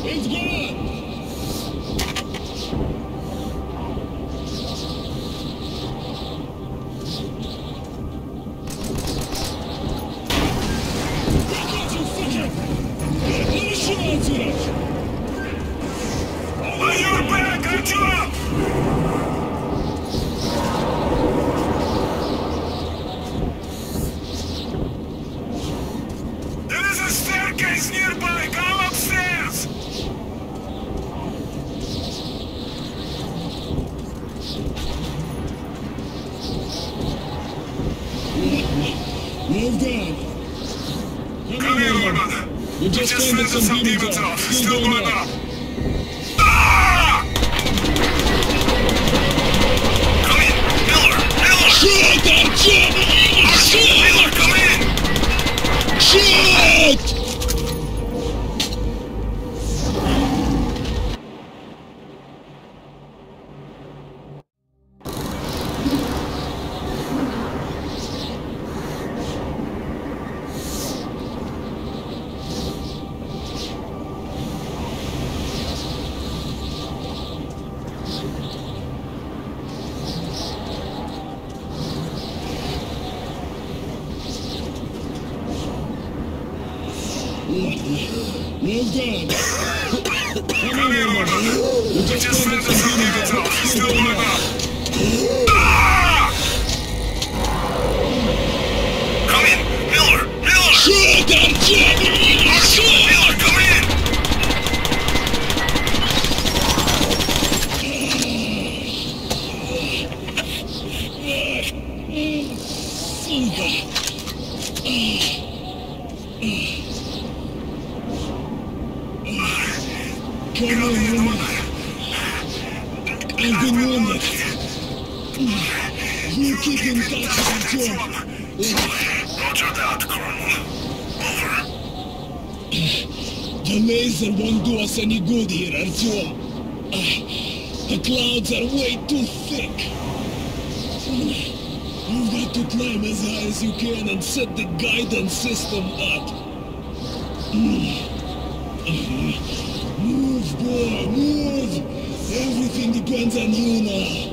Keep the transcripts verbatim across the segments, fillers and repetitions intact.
It's gone! On your back, Artyom! There is a staircase nearby. Come upstairs. Move down. Come here, Lorman. We just fended some demons off. Still going up. Shoot that German! Shoot! Come in! Shoot! Move down. Come here, Lorman. We just fended some demons off. Still going up. Come in! Miller! Miller! Shoot that German! Shoot! Miller, come in! Come on, woman. I've been wounded. You keep in touch with Artyom. Roger that, Colonel. Over. The laser won't do us any good here, Artyom. The clouds are way too thick. You've got to climb as high as you can and set the guidance system up. Move, boy, move! Everything depends on you now.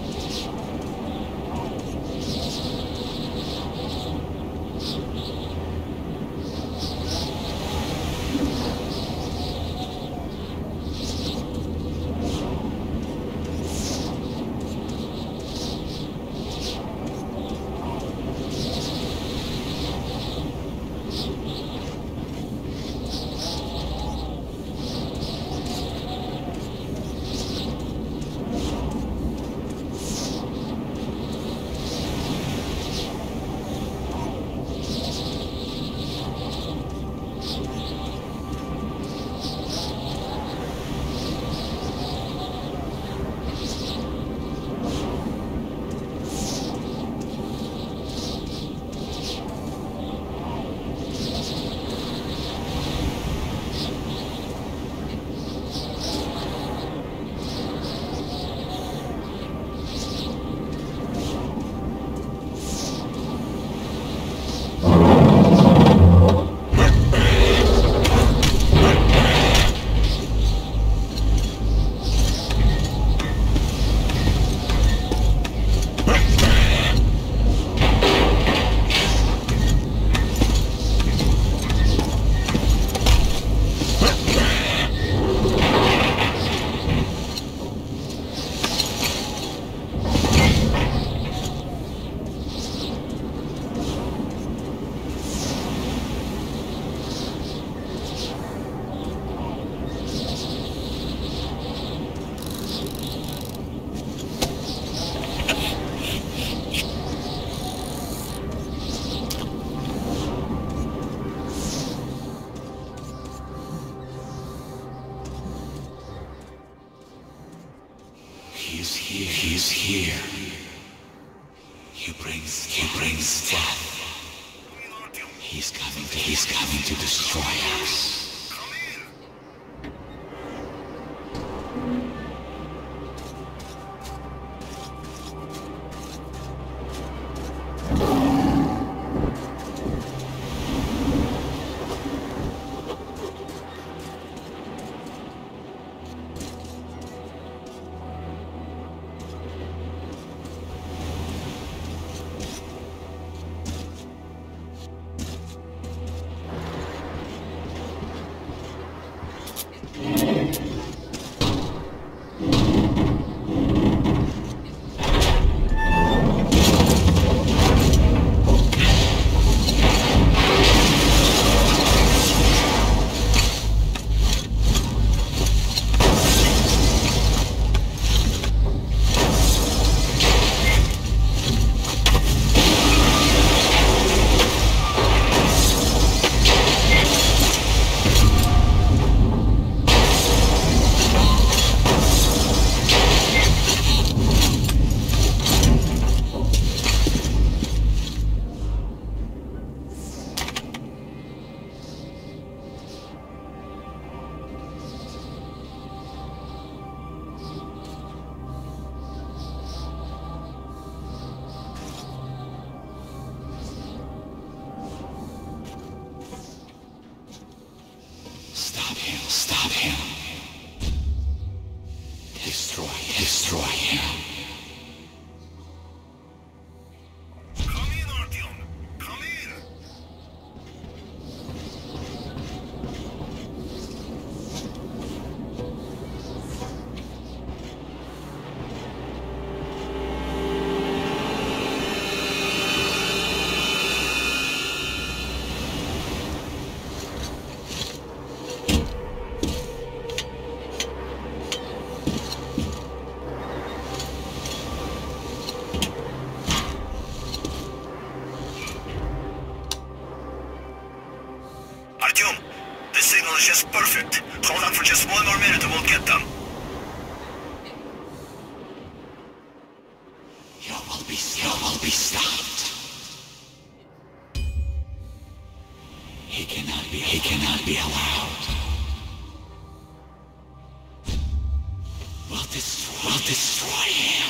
He's here, he's here. He brings, he brings death. He's coming, to, he's coming to destroy us. signal is just perfect. Hold on for just one more minute and we'll get them. You will be, you will be stopped. He cannot be, he cannot be allowed. We'll destroy, we'll destroy him.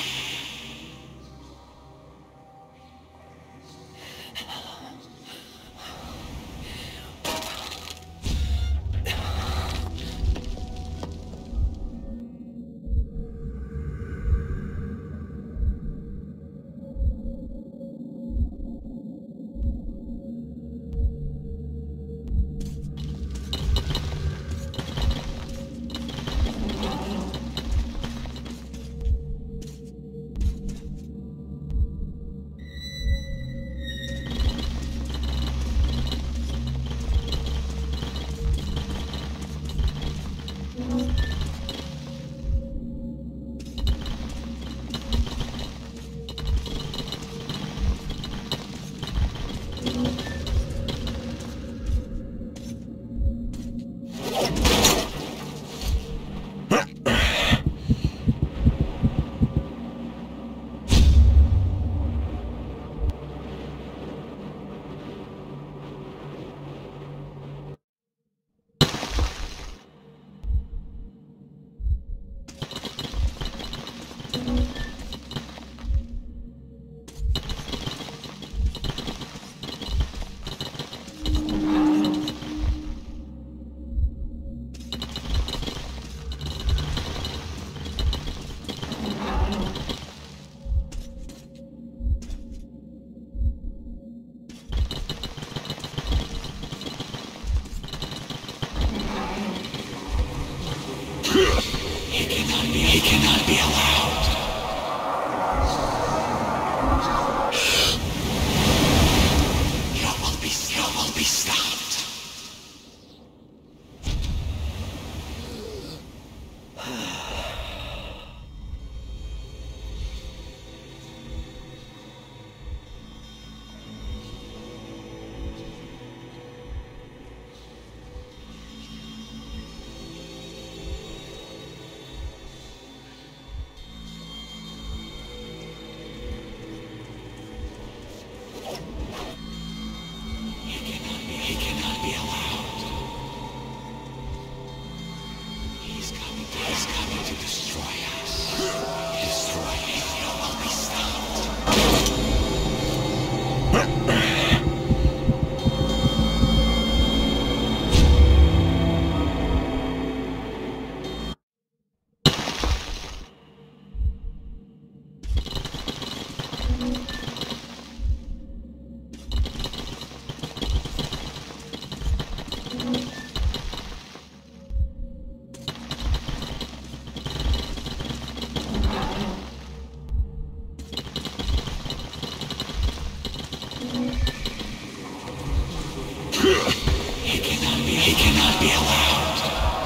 He cannot be, he cannot be allowed. You will be, you will be stopped. He cannot be allowed. He's coming to, he's coming to destroy us. Destroy him, you will be stopped. He cannot be, he cannot be allowed.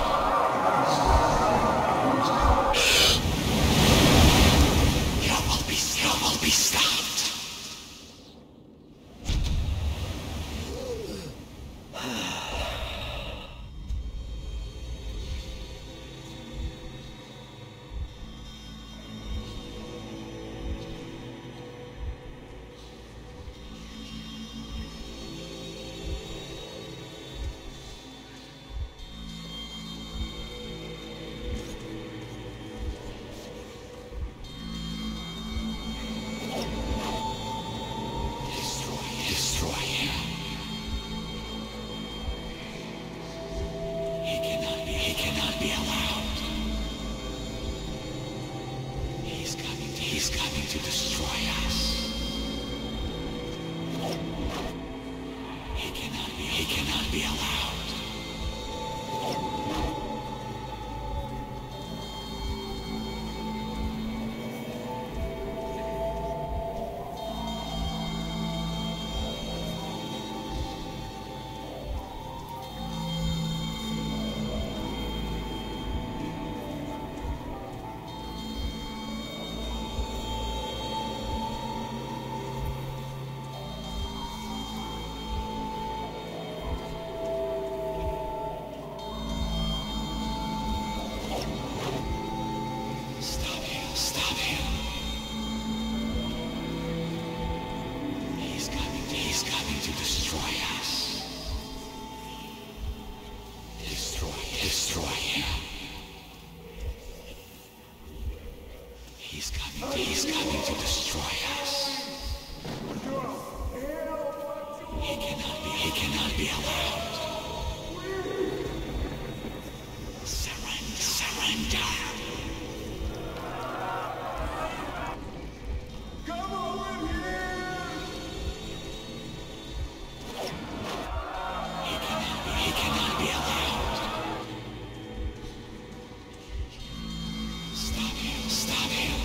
You will be, you will be stopped. Destroy him. He cannot be, he cannot be allowed. He's coming to, he's coming to destroy us. He cannot be, he cannot be allowed. destroy him. He's coming, he's coming to destroy us. He cannot be, he cannot be allowed. Surrender, surrender. Come over here! He cannot be, he cannot be allowed. Stop him, stop him.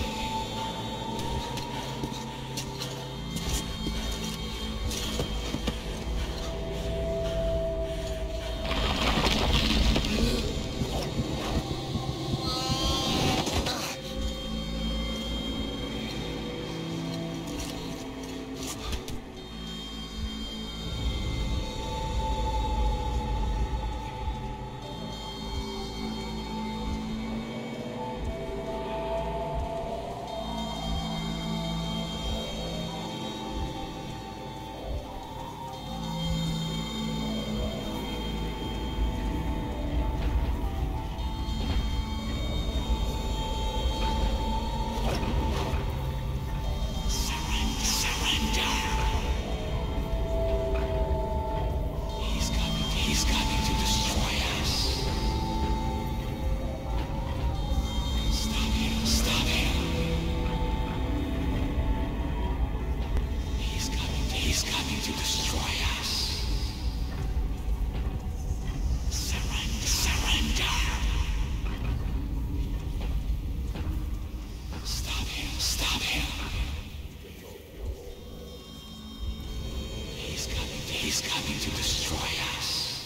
He's coming to destroy us.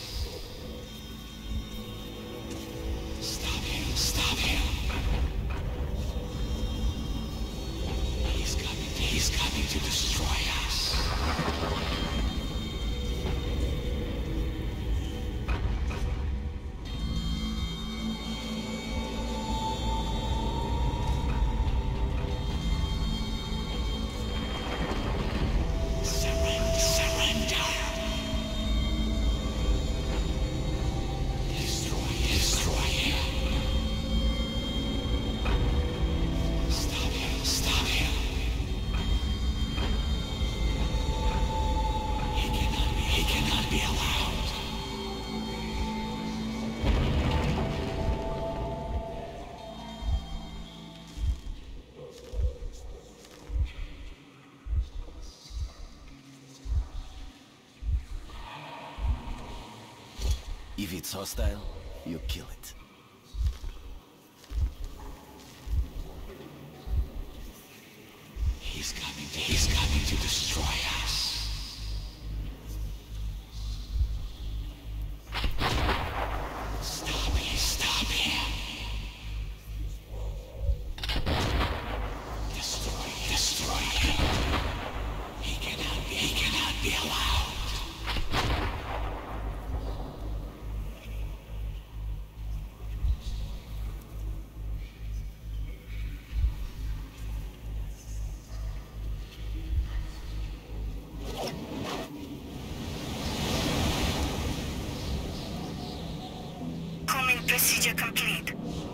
Stop him, stop him. He's coming, he's coming to destroy us. If it's hostile, you kill it. He's coming to, he's coming to destroy us. Stop him, stop him. Destroy, destroy him. He cannot be, he cannot be allowed. Procedure complete.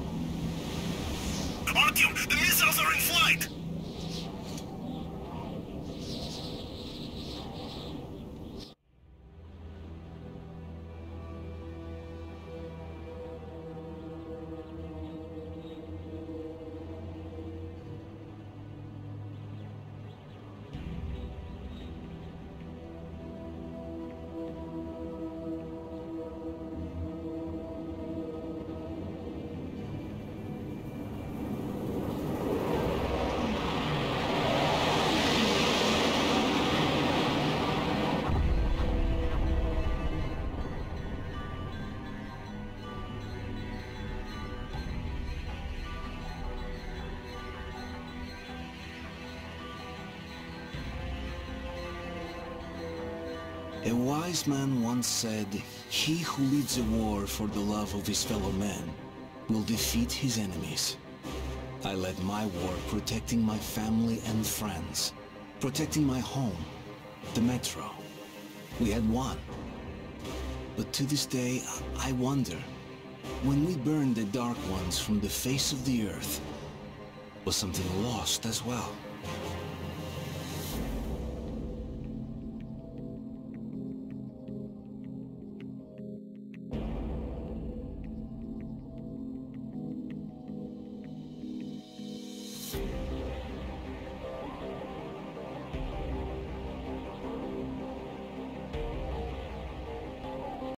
Artyom, the missiles are in flight! A wise man once said, "He who leads a war for the love of his fellow men will defeat his enemies." I led my war protecting my family and friends, protecting my home, the metro. We had won. But to this day, I wonder, When we burned the Dark Ones from the face of the earth, was something lost as well.